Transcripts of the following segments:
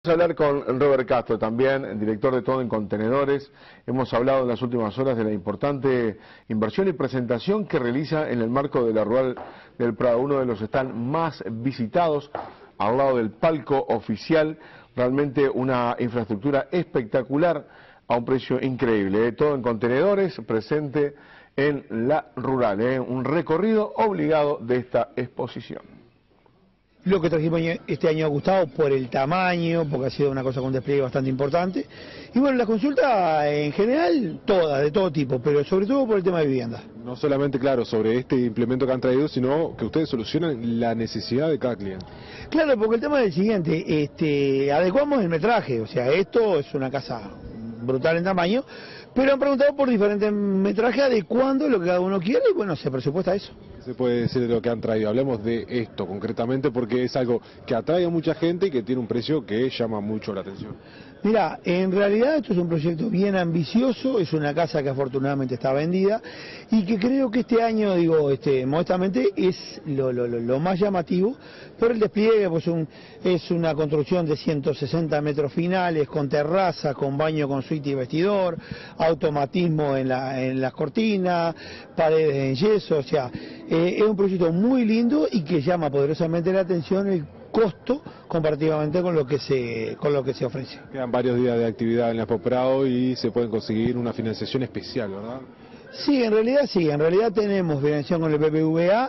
Vamos a hablar con Robert Castro, también director de Todo en Contenedores. Hemos hablado en las últimas horas de la importante inversión y presentación que realiza en el marco de la Rural del Prado, uno de los stands más visitados al lado del palco oficial. Realmente una infraestructura espectacular a un precio increíble. Todo en Contenedores, presente en la Rural, un recorrido obligado de esta exposición. Lo que trajimos este año ha gustado por el tamaño, porque ha sido una cosa con un despliegue bastante importante. Y bueno, las consultas en general, todas, de todo tipo, pero sobre todo por el tema de vivienda. No solamente, claro, sobre este implemento que han traído, sino que ustedes solucionan la necesidad de cada cliente. Claro, porque el tema es el siguiente, adecuamos el metraje, o sea, esto es una casa brutal en tamaño, pero han preguntado por diferentes metrajes, adecuando lo que cada uno quiere, y bueno, se presupuesta eso. Se puede decir de lo que han traído. Hablemos de esto concretamente porque es algo que atrae a mucha gente y que tiene un precio que llama mucho la atención. Mira, en realidad esto es un proyecto bien ambicioso, es una casa que afortunadamente está vendida y que creo que este año, modestamente, es lo más llamativo por el despliegue, pues es una construcción de 160 metros finales, con terraza, con baño con suite y vestidor, automatismo en las cortinas, paredes en yeso, o sea, es un proyecto muy lindo y que llama poderosamente la atención el costo comparativamente con lo que se ofrece. Quedan varios días de actividad en la Expo Prado y se pueden conseguir una financiación especial, ¿verdad? Sí, en realidad tenemos financiación con el BBVA,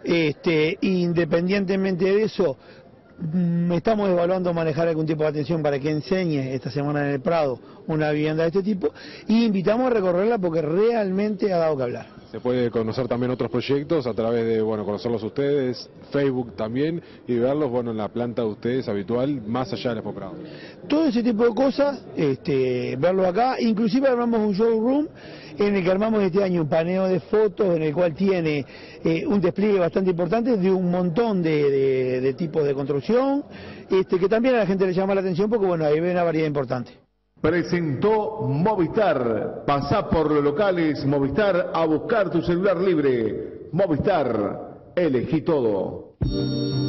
independientemente de eso, estamos evaluando manejar algún tipo de atención para que enseñe esta semana en el Prado una vivienda de este tipo y invitamos a recorrerla porque realmente ha dado que hablar. Se puede conocer también otros proyectos a través de, conocerlos ustedes, Facebook también, y verlos, en la planta de ustedes habitual, más allá de la Expo Prado. Todo ese tipo de cosas, verlo acá, inclusive armamos un showroom en el que armamos este año un paneo de fotos, en el cual tiene un despliegue bastante importante de un montón de tipos de construcción, que también a la gente le llama la atención porque, ahí ven una variedad importante. Presentó Movistar. Pasá por los locales Movistar a buscar tu celular libre. Movistar, elegí todo.